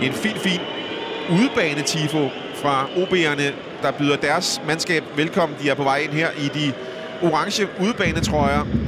en fin udebane-tifo fra OB'erne, der byder deres mandskab velkommen. De er på vej ind her i de orange udebanetrøjer.